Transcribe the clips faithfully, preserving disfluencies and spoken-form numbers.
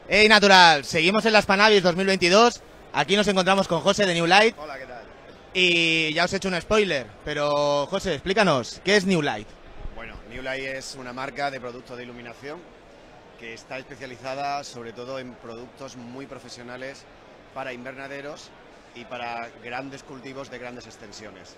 Hey Natural, seguimos en las Panavis dos mil veintidós. Aquí nos encontramos con José de New Light. Hola, ¿qué tal? Y ya os he hecho un spoiler, pero José, explícanos, ¿qué es New Light? Bueno, New Light es una marca de productos de iluminación que está especializada sobre todo en productos muy profesionales para invernaderos y para grandes cultivos de grandes extensiones.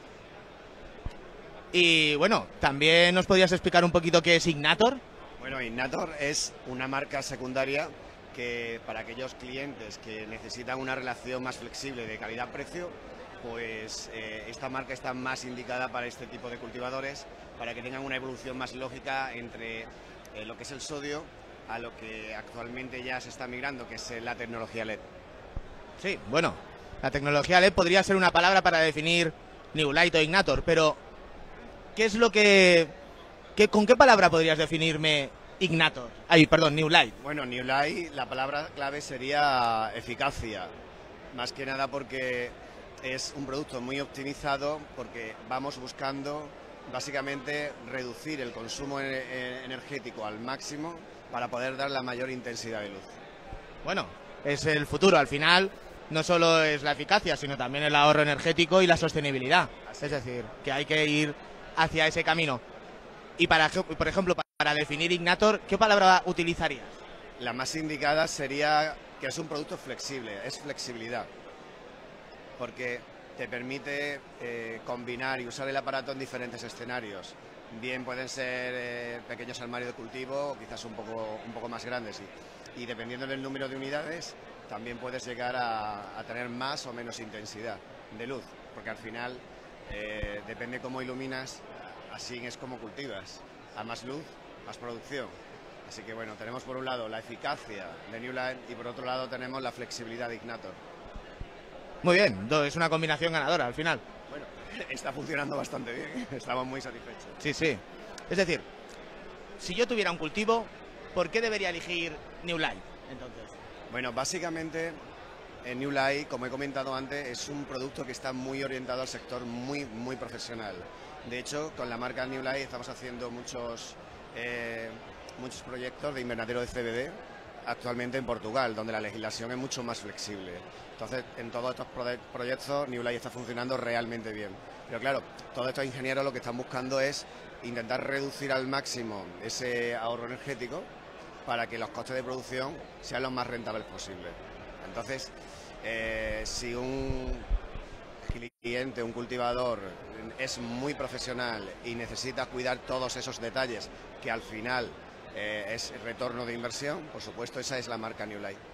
Y bueno, también nos podrías explicar un poquito qué es Ignator. Bueno, Ignator es una marca secundaria que para aquellos clientes que necesitan una relación más flexible de calidad-precio, pues eh, esta marca está más indicada para este tipo de cultivadores, para que tengan una evolución más lógica entre eh, lo que es el sodio a lo que actualmente ya se está migrando, que es eh, la tecnología L E D. Sí, bueno, la tecnología L E D podría ser una palabra para definir New Light o Ignator, pero ¿qué es lo que... qué, ¿con qué palabra podrías definirme Ignator? Ay, perdón, New Light. Bueno, New Light, la palabra clave sería eficacia, más que nada porque es un producto muy optimizado, porque vamos buscando básicamente reducir el consumo energético al máximo para poder dar la mayor intensidad de luz. Bueno, es el futuro, al final no solo es la eficacia, sino también el ahorro energético y la sostenibilidad. Así es decir, que hay que ir hacia ese camino. Y para, por ejemplo, para definir Ignator, ¿qué palabra utilizarías? La más indicada sería que es un producto flexible, es flexibilidad, porque te permite eh, combinar y usar el aparato en diferentes escenarios. Bien pueden ser eh, pequeños armarios de cultivo o quizás un poco, un poco más grandes. Y, y dependiendo del número de unidades, también puedes llegar a, a tener más o menos intensidad de luz, porque al final eh, depende cómo iluminas, así es como cultivas. A más luz, más producción. Así que bueno, tenemos por un lado la eficacia de New Light y por otro lado tenemos la flexibilidad de Ignator. Muy bien, es una combinación ganadora al final. Bueno, está funcionando bastante bien, estamos muy satisfechos. Sí, sí. Es decir, si yo tuviera un cultivo, ¿por qué debería elegir New Light entonces? Bueno, básicamente en New Light, como he comentado antes, es un producto que está muy orientado al sector muy, muy profesional. De hecho, con la marca New Light estamos haciendo muchos, eh, muchos proyectos de invernadero de C B D actualmente en Portugal, donde la legislación es mucho más flexible. Entonces, en todos estos proyectos, New Light está funcionando realmente bien. Pero claro, todos estos ingenieros lo que están buscando es intentar reducir al máximo ese ahorro energético para que los costes de producción sean los más rentables posibles. Entonces, eh, si un cliente, un cultivador es muy profesional y necesita cuidar todos esos detalles que al final eh, es retorno de inversión, por supuesto esa es la marca New Light.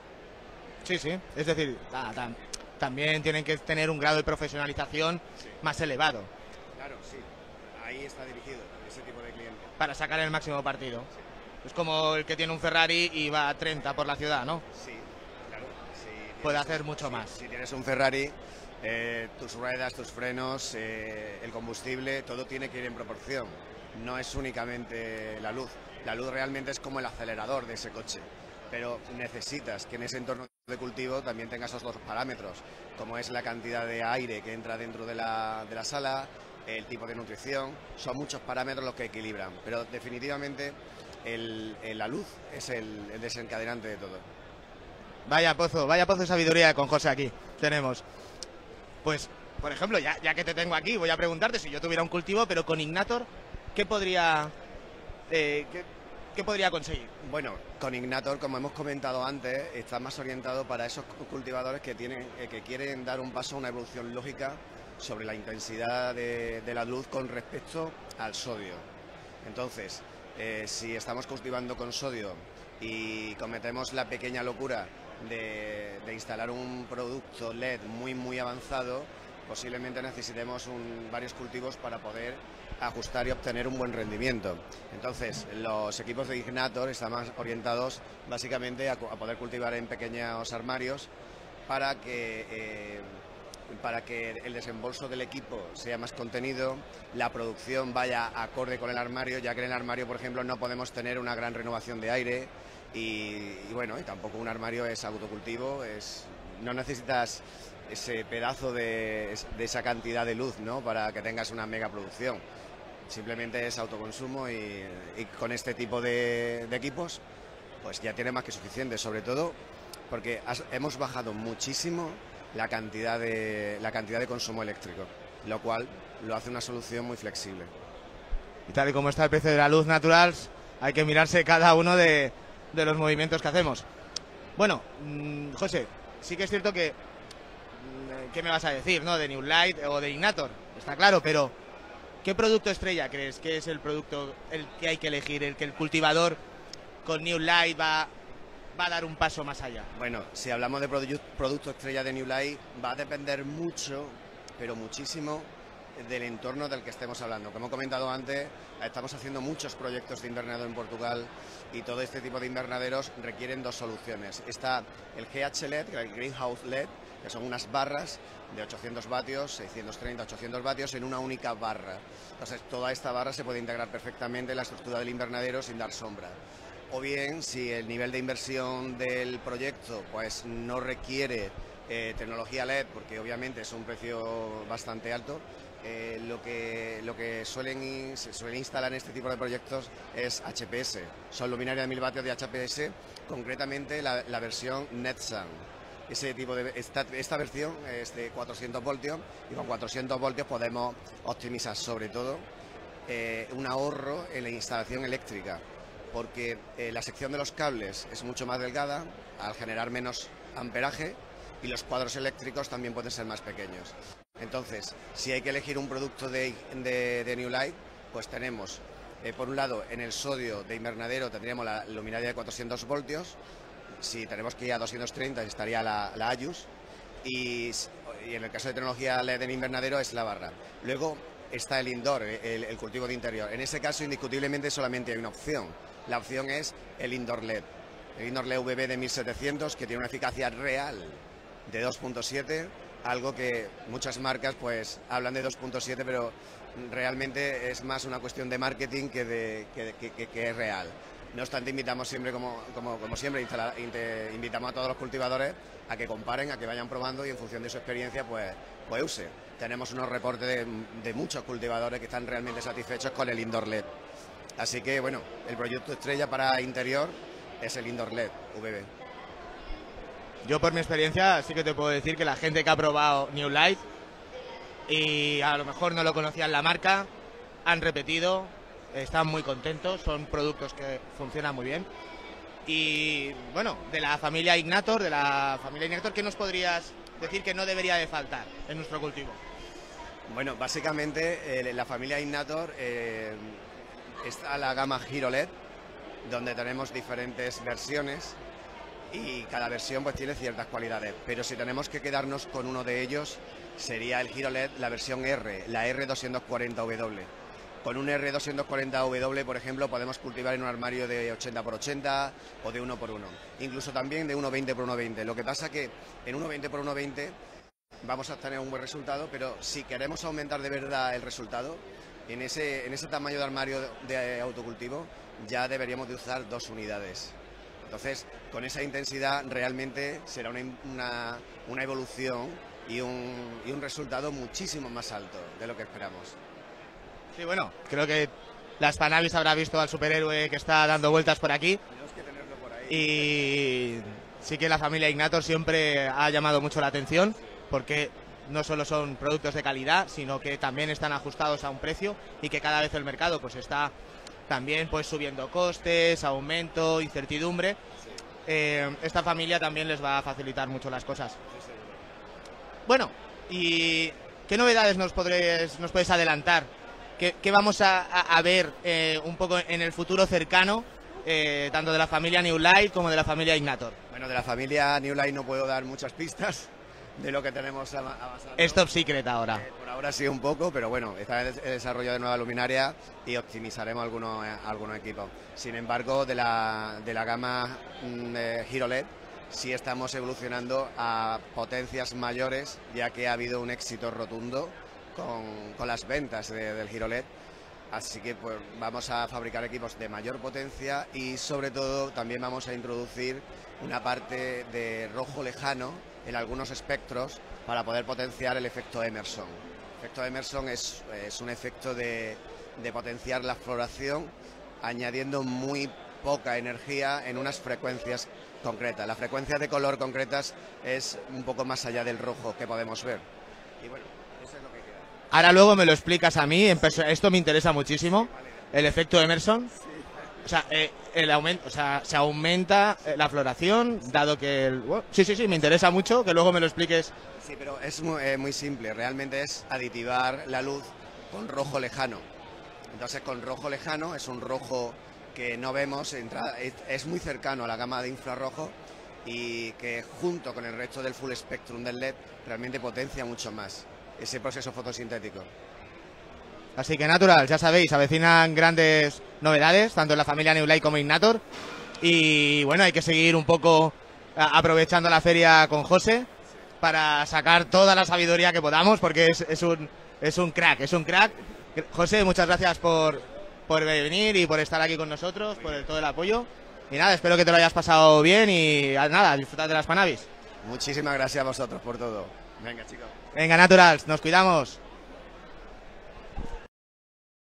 Sí, sí, es decir, ta, ta, también tienen que tener un grado de profesionalización sí. más elevado. Claro, sí, ahí está dirigido ese tipo de cliente. Para sacar el máximo partido. Sí. Es como el que tiene un Ferrari y va a treinta por la ciudad, ¿no? Sí, claro. Si puede hacer un, mucho si, más. Si tienes un Ferrari, eh, tus ruedas, tus frenos, eh, el combustible, todo tiene que ir en proporción. No es únicamente la luz. La luz realmente es como el acelerador de ese coche. Pero necesitas que en ese entorno de cultivo también tengas esos dos parámetros, como es la cantidad de aire que entra dentro de la, de la sala, el tipo de nutrición. Son muchos parámetros los que equilibran, pero definitivamente el, el, la luz es el, el desencadenante de todo. Vaya pozo, vaya pozo de sabiduría con José aquí tenemos. Pues, por ejemplo, ya, ya que te tengo aquí, voy a preguntarte si yo tuviera un cultivo, pero con Ignator, ¿qué podría, eh, qué, qué podría conseguir? Bueno, con Ignator, como hemos comentado antes, está más orientado para esos cultivadores que, tienen, eh, que quieren dar un paso a una evolución lógica sobre la intensidad de, de la luz con respecto al sodio. Entonces, eh, si estamos cultivando con sodio y cometemos la pequeña locura de, de instalar un producto L E D muy muy avanzado, posiblemente necesitemos un, varios cultivos para poder ajustar y obtener un buen rendimiento. Entonces, los equipos de Ignator están más orientados básicamente a, a poder cultivar en pequeños armarios para que, eh, para que el desembolso del equipo sea más contenido, la producción vaya acorde con el armario, ya que en el armario, por ejemplo, no podemos tener una gran renovación de aire y, y bueno, y tampoco un armario es autocultivo, es, no necesitas ese pedazo de, de esa cantidad de luz, ¿no?, para que tengas una mega producción. Simplemente es autoconsumo y, y con este tipo de, de equipos pues ya tiene más que suficiente, sobre todo porque has, hemos bajado muchísimo la cantidad de la cantidad de consumo eléctrico, lo cual lo hace una solución muy flexible. Y tal y como está el precio de la luz natural, hay que mirarse cada uno de, de los movimientos que hacemos. Bueno, mmm, José, sí que es cierto que ¿qué me vas a decir, no? De New Light o de Ignator, está claro, pero ¿qué producto estrella crees que es el producto el que hay que elegir, el que el cultivador con New Light va, va a dar un paso más allá? Bueno, si hablamos de produ producto estrella de New Light, va a depender mucho, pero muchísimo, del entorno del que estemos hablando. Como he comentado antes, estamos haciendo muchos proyectos de invernadero en Portugal y todo este tipo de invernaderos requieren dos soluciones. Está el G H L E D, el Greenhouse L E D, que son unas barras de ochocientos vatios, seiscientos treinta, ochocientos vatios en una única barra. Entonces toda esta barra se puede integrar perfectamente en la estructura del invernadero sin dar sombra. O bien, si el nivel de inversión del proyecto pues no requiere eh, tecnología L E D, porque obviamente es un precio bastante alto, eh, lo que, lo que suelen, se suele instalar en este tipo de proyectos es H P S. Son luminarias de mil vatios de H P S, concretamente la, la versión NetSun. Ese tipo de, esta, esta versión es de cuatrocientos voltios y con cuatrocientos voltios podemos optimizar sobre todo eh, un ahorro en la instalación eléctrica, porque eh, la sección de los cables es mucho más delgada al generar menos amperaje y los cuadros eléctricos también pueden ser más pequeños. Entonces, si hay que elegir un producto de, de, de New Light, pues tenemos, eh, por un lado, en el sodio de invernadero tendríamos la luminaria de cuatrocientos voltios. Si tenemos que ir a doscientos treinta estaría la, la Ayus y, y en el caso de tecnología L E D en invernadero es la barra. Luego está el indoor, el, el cultivo de interior. En ese caso indiscutiblemente solamente hay una opción. La opción es el indoor L E D. El indoor L E D V B de mil setecientos, que tiene una eficacia real de dos punto siete, algo que muchas marcas pues hablan de dos punto siete, pero realmente es más una cuestión de marketing que, de, que, que, que, que es real. No obstante, invitamos siempre, como, como, como siempre, instala, inter, invitamos a todos los cultivadores a que comparen, a que vayan probando y en función de su experiencia, pues, pues use. Tenemos unos reportes de, de muchos cultivadores que están realmente satisfechos con el indoor L E D. Así que, bueno, el proyecto estrella para interior es el indoor L E D V B. Yo, por mi experiencia, sí que te puedo decir que la gente que ha probado New Light y a lo mejor no lo conocían la marca, han repetido, están muy contentos, son productos que funcionan muy bien. Y bueno, de la familia Ignator, de la familia Ignator, ¿qué nos podrías decir que no debería de faltar en nuestro cultivo? Bueno, básicamente eh, la familia Ignator eh, está la gama Hero L E D, donde tenemos diferentes versiones y cada versión pues tiene ciertas cualidades, pero si tenemos que quedarnos con uno de ellos sería el Hero L E D, la versión R, la R doscientos cuarenta W. Con un R doscientos cuarenta W, por ejemplo, podemos cultivar en un armario de ochenta por ochenta o de uno por uno, incluso también de uno veinte por uno veinte. Lo que pasa que en uno veinte por uno veinte vamos a tener un buen resultado, pero si queremos aumentar de verdad el resultado, en ese, en ese tamaño de armario de, de autocultivo ya deberíamos de usar dos unidades. Entonces, con esa intensidad realmente será una, una, una evolución y un, y un resultado muchísimo más alto de lo que esperamos. Sí, bueno, creo que la Spanavis habrá visto al superhéroe que está dando vueltas por aquí. Tenemos que tenerlo por ahí. Y sí que la familia Ignator siempre ha llamado mucho la atención, porque no solo son productos de calidad, sino que también están ajustados a un precio y que cada vez el mercado pues está también pues subiendo costes, aumento, incertidumbre. Sí. Eh, esta familia también les va a facilitar mucho las cosas. Sí, bueno, ¿y qué novedades nos, podréis, nos puedes adelantar? ¿Qué, qué vamos a, a, a ver eh, un poco en el futuro cercano, eh, tanto de la familia New Light como de la familia Ignator? Bueno, de la familia New Light no puedo dar muchas pistas de lo que tenemos avanzado. Es top secret ahora. Eh, por ahora sí un poco, pero bueno, está en el desarrollo de nueva luminaria y optimizaremos algunos, eh, algunos equipos. Sin embargo, de la, de la gama eh, Hero L E D sí estamos evolucionando a potencias mayores, ya que ha habido un éxito rotundo con, con las ventas de, del Hero L E D. Así que pues vamos a fabricar equipos de mayor potencia y sobre todo también vamos a introducir una parte de rojo lejano en algunos espectros para poder potenciar el efecto Emerson. El efecto Emerson es, es un efecto de, de potenciar la floración añadiendo muy poca energía en unas frecuencias concretas. Las frecuencias de color concretas es un poco más allá del rojo que podemos ver. Y bueno, eso es lo que queda. Ahora luego me lo explicas a mí, en perso- esto me interesa muchísimo, el efecto Emerson. O sea, eh, el aumento, o sea, se aumenta eh, la floración, dado que el... bueno, sí, sí, sí, me interesa mucho, que luego me lo expliques. Sí, pero es muy, eh, muy simple, realmente es aditivar la luz con rojo lejano. Entonces con rojo lejano es un rojo que no vemos, entra- es, es muy cercano a la gama de infrarrojo y que junto con el resto del full spectrum del L E D realmente potencia mucho más ese proceso fotosintético. Así que Natural, ya sabéis, avecinan grandes novedades, tanto en la familia New-Light como Ignator. Y bueno, hay que seguir un poco a- aprovechando la feria con José para sacar toda la sabiduría que podamos, porque es, es un, es un crack, es un crack. José, muchas gracias por, por venir y por estar aquí con nosotros, por el- todo el apoyo. Y nada, espero que te lo hayas pasado bien y a- nada, disfrutad de las Panavis. Muchísimas gracias a vosotros por todo. Venga, chicos. Venga, Naturals, nos cuidamos.